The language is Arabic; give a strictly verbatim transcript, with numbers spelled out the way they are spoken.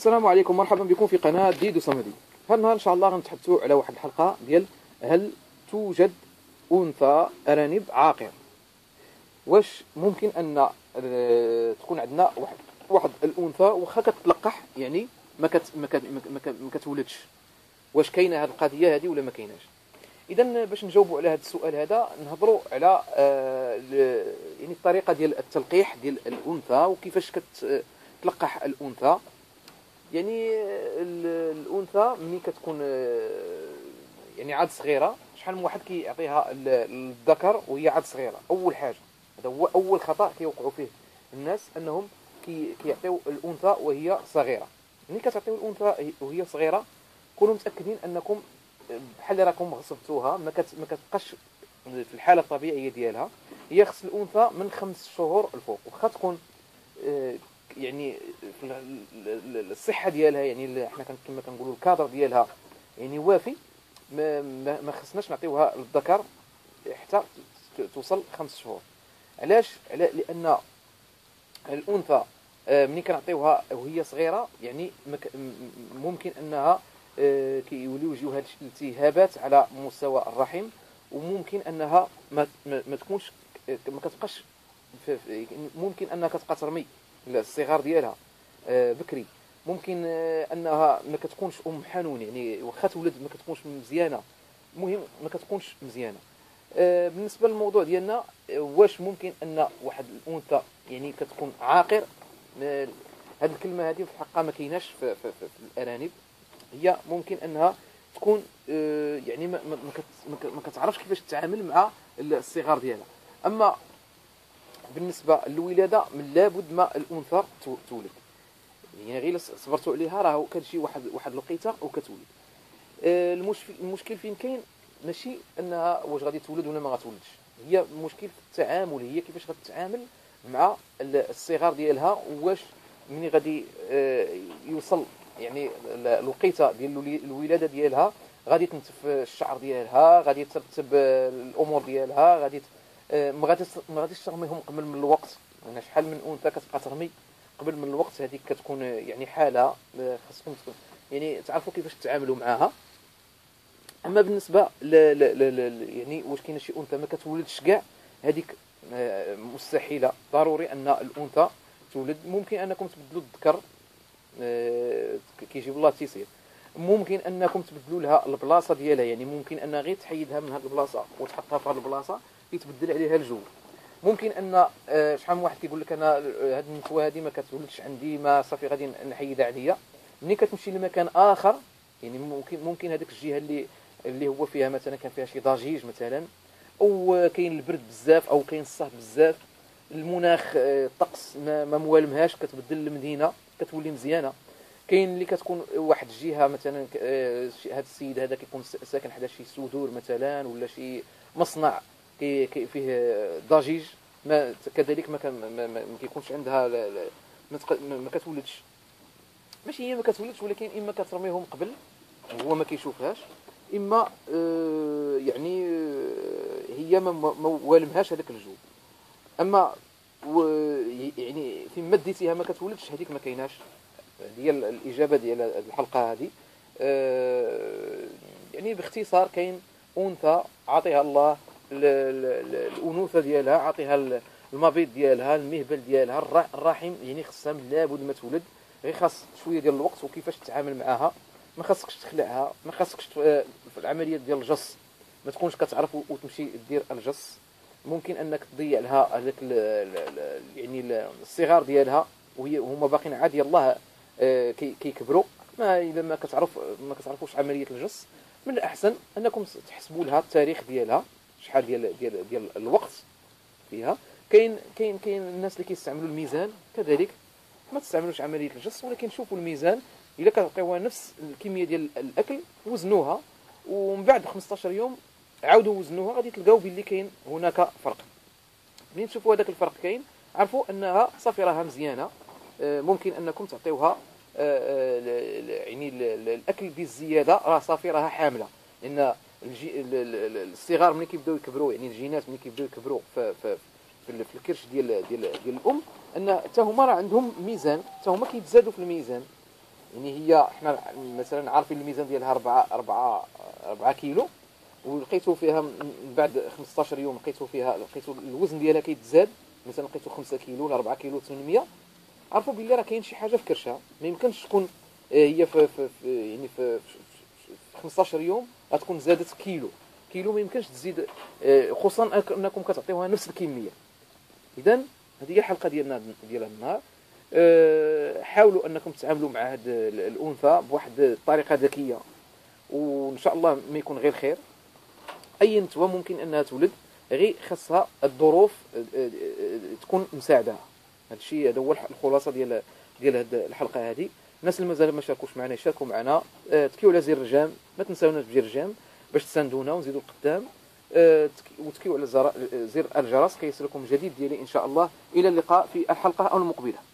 السلام عليكم، مرحبا بكم في قناة ديدو صمدي. هذا النهار ان شاء الله غنتحدثوا على واحد الحلقة ديال هل توجد انثى ارانب عاقر. واش ممكن ان تكون عندنا واحد واحد الانثى واخا كتلقح، يعني ما كت ما كت ما كتولدش؟ واش كاينه هذه القضيه هذه ولا ما كايناش؟ اذا باش نجاوبوا على هذا السؤال هذا نهضروا على يعني الطريقه ديال التلقيح ديال الانثى وكيفاش كتلقح الانثى. يعني الانثى ملي كتكون يعني عاد صغيره، شحال من واحد كيعطيها الذكر وهي عاد صغيره؟ اول حاجه هذا هو اول خطا كيوقعوا فيه الناس، انهم كي كيعطيو الانثى وهي صغيره. ملي كتعطيو الانثى وهي صغيره كونوا متاكدين انكم بحال راكم غصبتوها، ما كت ما كتبقاش في الحاله الطبيعيه ديالها. هي خص الانثى من خمس شهور الفوق، واخا تكون يعني الصحه ديالها، يعني احنا كما كنقولوا الكادر ديالها يعني وافي، ما ما خصناش نعطيوها للذكر حتى توصل خمس شهور. علاش؟ لان الانثى ملي كنعطيوها وهي صغيره يعني ممكن انها كيوليو يجيو هاد الالتهابات على مستوى الرحم، وممكن انها ما ما تكونش ما كتبقاش، ممكن انها كتبقى ترمي الصغار ديالها بكري، ممكن انها ما كتكونش ام حنون، يعني واخا تولد ما كتكونش مزيانه، المهم ما كتكونش مزيانه. بالنسبه للموضوع ديالنا، واش ممكن ان واحد الانثى يعني كتكون عاقر؟ هذه الكلمه هذه في الحقيقه ما كايناش في, في, في, في الارانب. هي ممكن انها تكون يعني ما ما كتعرفش كيفاش تتعامل مع الصغار ديالها. اما بالنسبه للولاده من لابد ما الانثى تولد، يعني غير صبرتوا عليها راه كتجي واحد واحد الوقيته وكتولد. المشكل فين كاين؟ ماشي انها واش غادي تولد ولا ما غتولدش، هي المشكل في التعامل، هي كيفاش غتتعامل مع الصغار ديالها. واش مني غادي يوصل يعني الوقيته ديال الولاده ديالها غادي تنتف الشعر ديالها، غادي ترتب الامور ديالها، غادي ما غاديش ما غاديش ترميهم قبل من الوقت. انا شحال من انثى كتبقى ترمي قبل من الوقت، هذيك كتكون يعني حاله خاصكم يعني تعرفوا كيفاش تتعاملوا معها. اما بالنسبه ل يعني واش كاينه شي انثى ما كتولدش كاع، هذيك مستحيله. ضروري ان الانثى تولد. ممكن انكم تبدلوا الذكر، كيجيب الله التيسير. ممكن انكم تبدلوا لها البلاصه ديالها، يعني ممكن ان غير تحيدها من هذه البلاصه وتحطها في هذه البلاصه يتبدل عليها الجو. ممكن ان شحال من واحد كيقول لك انا هذه النسوه هذه ما كتولدش عندي، ما صافي غادي نحيدها عليا. ملي كتمشي لمكان اخر، يعني ممكن ممكن هذيك الجهه اللي اللي هو فيها مثلا كان فيها شي ضجيج مثلا، او كاين البرد بزاف، او كاين الصهد بزاف، المناخ الطقس ما, ما موالمهاش، كتبدل المدينه كتولي مزيانه. كاين اللي كتكون واحد الجهه مثلا، هذا السيد هذا كيكون ساكن حدا شي سدور مثلا ولا شي مصنع كي فيه ضجيج، ما كذلك ما, كان ما, ما كيكونش عندها ما, ما كتولدش. ماشي هي ما كتولدش، ولكن اما كترميهم قبل وهو ما كيشوفهاش، اما آه يعني آه هي ما, ما والمهاش هذاك الجو. اما يعني فين مديتيها ما كتولدش، هذيك ما كايناش. هي الاجابه ديال الحلقه هذه. آه يعني باختصار، كاين انثى عطيها الله الانوثه ديالها، عطيها المبيض ديالها، المهبل ديالها، الرحم، يعني خصها من لابد ما تولد. غير خاص شويه ديال الوقت وكيفاش تتعامل معها. ما خاصكش تخلعها، ما خاصكش في العمليه ديال الجص ما تكونش كتعرف وتمشي دير الجص. ممكن انك تضيع لها هذاك يعني الصغار ديالها وهي هما باقيين عاد يلاه كيكبروا. ما اذا ما كتعرف ما كتعرفوش عمليه الجص، من الاحسن انكم تحسبوا لها التاريخ ديالها، شحال ديال ديال ديال الوقت فيها. كاين كاين كاين الناس اللي كيستعملوا الميزان، كذلك ما تستعملوش عمليه الجص، ولكن شوفوا الميزان، الا كتعطيوها نفس الكميه ديال الاكل وزنوها، ومن بعد خمسطاش يوم عاودوا وزنوها، غادي تلقاو باللي كاين هناك فرق. ملي تشوفوا هذاك الفرق كاين، عرفوا انها صافي راها مزيانه. ممكن انكم تعطيوها يعني الاكل بالزياده، راه صافي راها حامله. لان الصغار ملي كيبداو يكبروا، يعني الجينات ملي كيبداو يكبروا في في في الكرش ديال ديال ديال الام، ان حتى هما راه عندهم ميزان، حتى هما كيتزادوا في الميزان. يعني هي احنا مثلا عارفين الميزان ديالها أربعة أربعة أربعة كيلو، ولقيتو فيها من بعد خمسطاش يوم لقيتو فيها لقيتو الوزن ديالها كيتزاد، مثلا لقيتو خمسة كيلو ولا أربعة كيلو ثمانمية، عرفوا باللي راه كاين شي حاجه في كرشها. ما يمكنش تكون آه، هي في, في, في يعني في, في, في خمسطاش يوم غتكون زادت كيلو. كيلو ما يمكنش تزيد، آه، خصوصا انكم كتعطيوها نفس الكميه. اذا هذه هي الحلقه ديالنا ديال هذا النهار. أه حاولوا انكم تتعاملوا مع هذه الانثى بواحد الطريقه ذكيه، وان شاء الله ما يكون غير خير. اي نتوى ممكن انها تولد، غير خاصها الظروف أه أه تكون مساعده. هذا الشيء هذا هو الخلاصه ديال ديال هذه الحلقه هذه. الناس اللي مازال ما شاركوش معنا يشاركوا معنا، أه تكيو على زر الرجام، ما تنساوناش بزر الرجام باش تساندونا ونزيدوا القدام. أه وتكيو على زر الجرس كيصلكم جديد ديالي ان شاء الله. الى اللقاء في الحلقه المقبله.